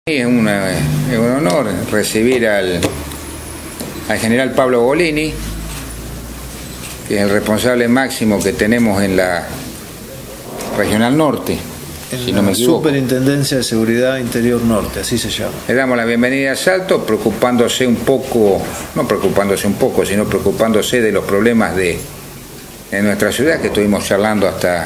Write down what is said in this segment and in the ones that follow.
Es un honor recibir al general Pablo Golini, que es el responsable máximo que tenemos en la Regional Norte, si no me equivoco. Superintendencia de Seguridad Interior Norte, así se llama. Le damos la bienvenida a Salto, preocupándose un poco, no preocupándose un poco, sino preocupándose de los problemas de nuestra ciudad, que estuvimos charlando hasta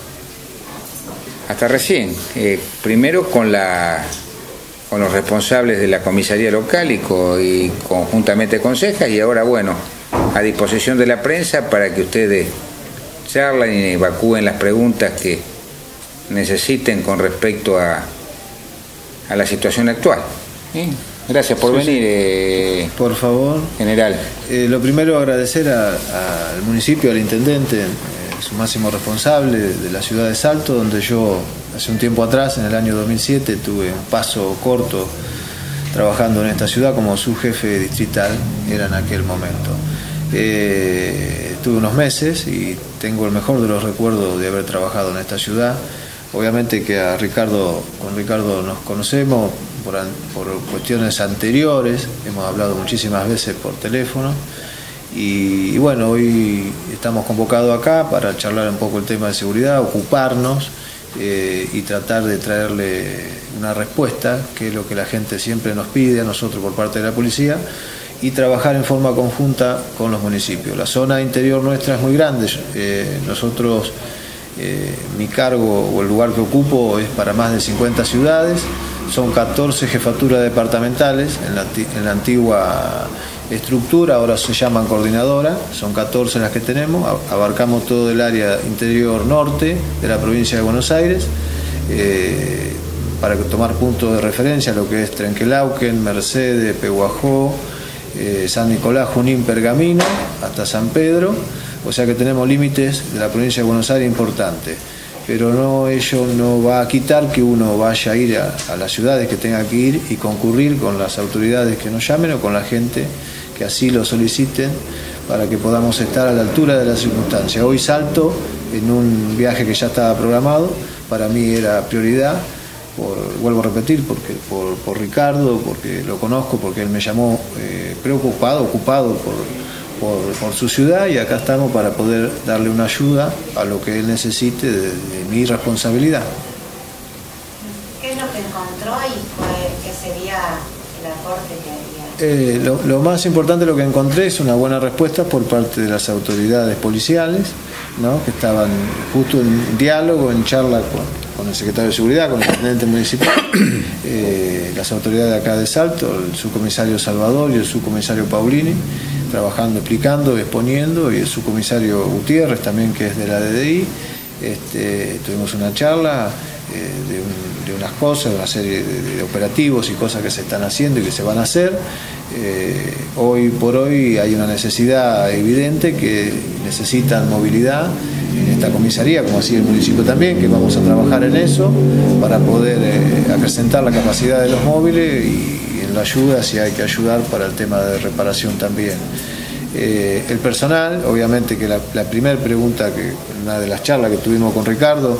recién. Primero con los responsables de la comisaría local y conjuntamente con Cejas, y ahora, bueno, a disposición de la prensa para que ustedes charlen y evacúen las preguntas que necesiten con respecto a la situación actual. Gracias por venir. Por favor. General. Lo primero, agradecer al municipio, al intendente, su máximo responsable de la ciudad de Salto, donde yo hace un tiempo atrás, en el año 2007, tuve un paso corto trabajando en esta ciudad como subjefe distrital, era en aquel momento. Tuve unos meses y tengo el mejor de los recuerdos de haber trabajado en esta ciudad. Obviamente que con Ricardo nos conocemos por cuestiones anteriores, hemos hablado muchísimas veces por teléfono. Y bueno, hoy estamos convocados acá para charlar un poco el tema de seguridad, ocuparnos y tratar de traerle una respuesta, que es lo que la gente siempre nos pide a nosotros por parte de la policía, y trabajar en forma conjunta con los municipios. La zona interior nuestra es muy grande. Nosotros, mi cargo o el lugar que ocupo es para más de 50 ciudades, son 14 jefaturas departamentales en la antigua estructura, ahora se llaman coordinadora, son 14 las que tenemos, abarcamos todo el área interior norte de la provincia de Buenos Aires, para tomar puntos de referencia lo que es Trenquelauquen, Mercedes, Pehuajó, San Nicolás, Junín, Pergamino, hasta San Pedro, o sea que tenemos límites de la provincia de Buenos Aires importantes. Pero ello no va a quitar que uno vaya a ir a las ciudades que tenga que ir y concurrir con las autoridades que nos llamen o con la gente que así lo soliciten, para que podamos estar a la altura de las circunstancias. Hoy Salto, en un viaje que ya estaba programado, para mí era prioridad, vuelvo a repetir, por Ricardo, porque lo conozco, porque él me llamó ocupado por su ciudad, y acá estamos para poder darle una ayuda a lo que él necesite de mi responsabilidad. ¿Qué es lo que encontró y qué sería el aporte que haría? Lo más importante, lo que encontré, es una buena respuesta por parte de las autoridades policiales, ¿no? Que estaban justo en diálogo, en charla con el secretario de Seguridad, con el intendente municipal, las autoridades de acá de Salto, el subcomisario Salvador y el subcomisario Paulini, trabajando, explicando, exponiendo, y el subcomisario Gutiérrez también, que es de la DDI. Tuvimos una charla de unas cosas, una serie de operativos y cosas que se están haciendo y que se van a hacer. Hoy por hoy hay una necesidad evidente, que necesitan movilidad en esta comisaría, como así el municipio también, que vamos a trabajar en eso para poder acrecentar la capacidad de los móviles y en la ayuda, si hay que ayudar, para el tema de reparación también. El personal, obviamente que la primera pregunta, que una de las charlas que tuvimos con Ricardo,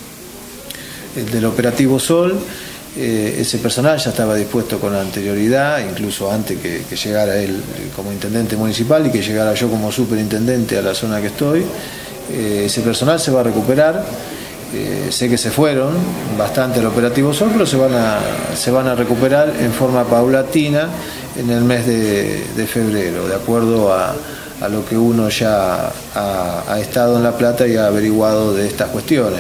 el del operativo Sol, ese personal ya estaba dispuesto con anterioridad, incluso antes que llegara él como intendente municipal y que llegara yo como superintendente a la zona que estoy. Ese personal se va a recuperar. Sé que se fueron bastante al operativo Sol, pero se van a recuperar en forma paulatina en el mes de febrero, de acuerdo a lo que uno ya ha estado en La Plata y ha averiguado de estas cuestiones.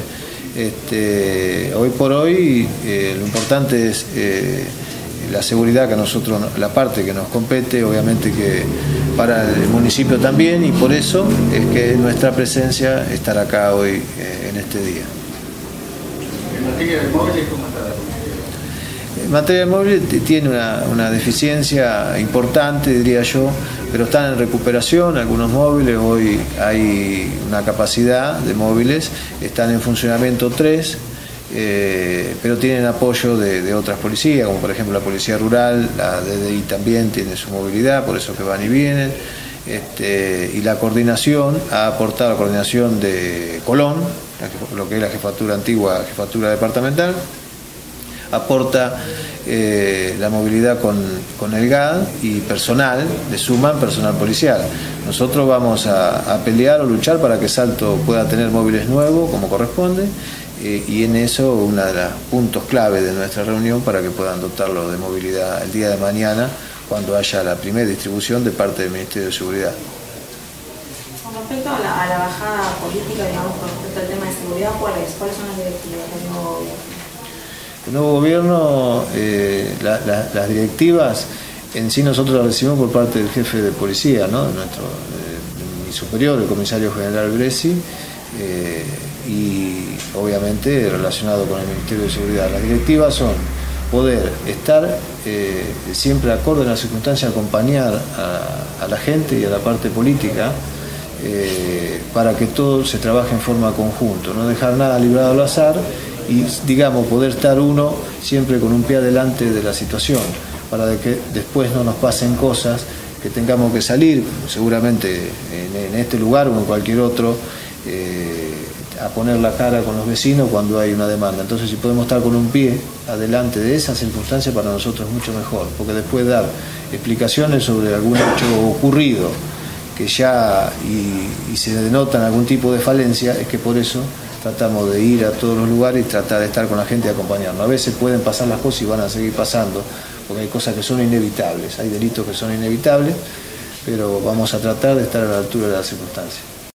Hoy por hoy lo importante es la seguridad, que a nosotros, la parte que nos compete, obviamente que para el municipio también, y por eso es que nuestra presencia estará acá hoy en este día. ¿En materia de móviles cómo está? En materia de móviles tiene una deficiencia importante, diría yo, pero están en recuperación algunos móviles. Hoy hay una capacidad de móviles, están en funcionamiento 3, pero tienen apoyo de otras policías, como por ejemplo la Policía Rural, la DDI también tiene su movilidad, por eso que van y vienen. Y la coordinación ha aportado, la coordinación de Colón, lo que es la jefatura antigua, jefatura departamental, aporta la movilidad con el GAD y personal, le suman personal policial. Nosotros vamos a pelear o luchar para que Salto pueda tener móviles nuevos como corresponde, y en eso uno de los puntos clave de nuestra reunión para que puedan dotarlo de movilidad el día de mañana cuando haya la primera distribución de parte del Ministerio de Seguridad. Con respecto a la bajada política, digamos, con respecto al tema de seguridad, ¿cuáles son las directivas del nuevo gobierno? El nuevo gobierno, las directivas en sí nosotros las recibimos por parte del jefe de policía, ¿no? Mi superior, el comisario general Bresi, y obviamente relacionado con el Ministerio de Seguridad. Las directivas son poder estar siempre acorde a las circunstancias, acompañar a la gente y a la parte política para que todo se trabaje en forma conjunta, no dejar nada librado al azar y, digamos, poder estar uno siempre con un pie adelante de la situación para que después no nos pasen cosas que tengamos que salir, seguramente en este lugar o en cualquier otro, a poner la cara con los vecinos cuando hay una demanda. Entonces, si podemos estar con un pie adelante de esas circunstancias, para nosotros es mucho mejor, porque después dar explicaciones sobre algún hecho ocurrido que ya y se denotan algún tipo de falencia, es que por eso tratamos de ir a todos los lugares y tratar de estar con la gente y acompañarnos. A veces pueden pasar las cosas y van a seguir pasando, porque hay cosas que son inevitables, hay delitos que son inevitables, pero vamos a tratar de estar a la altura de las circunstancias.